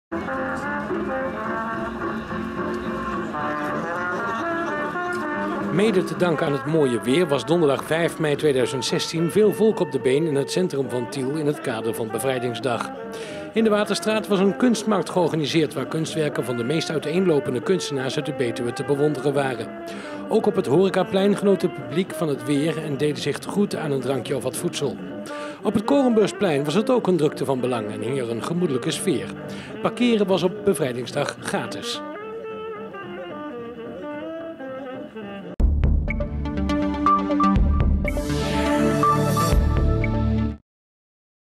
Mede te danken aan het mooie weer was donderdag 5 mei 2016 veel volk op de been in het centrum van Tiel in het kader van Bevrijdingsdag. In de Waterstraat was een kunstmarkt georganiseerd waar kunstwerken van de meest uiteenlopende kunstenaars uit de Betuwe te bewonderen waren. Ook op het horecaplein genoot het publiek van het weer en deden zich te goed aan een drankje of wat voedsel. Op het Korenbeursplein was het ook een drukte van belang en hing er een gemoedelijke sfeer. Parkeren was op Bevrijdingsdag gratis.